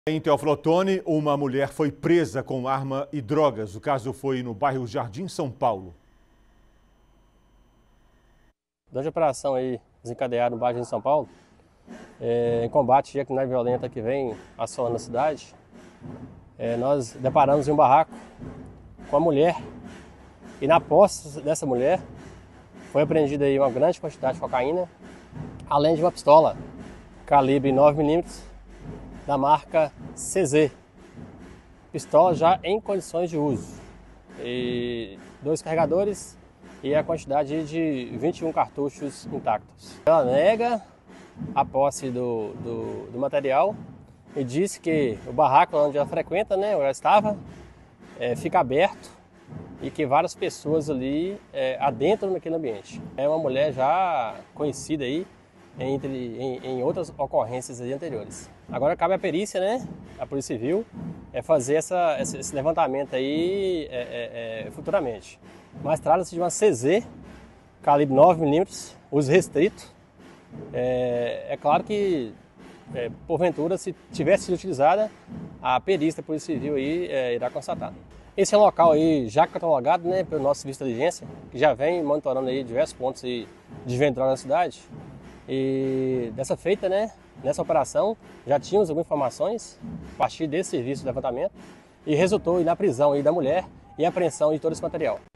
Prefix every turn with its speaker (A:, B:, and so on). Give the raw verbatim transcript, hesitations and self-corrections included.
A: Em Teófilo Otoni, uma mulher foi presa com arma e drogas. O caso foi no bairro Jardim, São Paulo.
B: Durante a operação aí desencadeada no bairro de São Paulo, é, em combate à criminalidade violenta que vem assolando a cidade, é, nós deparamos em um barraco com a mulher e na posse dessa mulher foi apreendida aí uma grande quantidade de cocaína, além de uma pistola calibre nove milímetros da marca C Z, pistola já em condições de uso, e dois carregadores e a quantidade de vinte e um cartuchos intactos. Ela nega a posse do, do, do material e disse que o barraco onde ela frequenta, né, onde ela estava, é, fica aberto e que várias pessoas ali é, adentram naquele ambiente. É uma mulher já conhecida aí entre, em, em outras ocorrências aí anteriores. Agora cabe à perícia, né, a Polícia Civil, é fazer essa, esse levantamento aí é, é, é, futuramente. Mas trata-se de uma C Z, calibre nove milímetros, uso restrito. É, é claro que, é, porventura, se tivesse sido utilizada, a perícia da Polícia Civil aí, é, irá constatar. Esse é um local aí já catalogado, né, pelo nosso serviço de inteligência, que já vem monitorando aí diversos pontos aí de venda de droga na cidade. E dessa feita, né, nessa operação, já tínhamos algumas informações a partir desse serviço de levantamento e resultou aí na prisão aí da mulher e apreensão de todo esse material.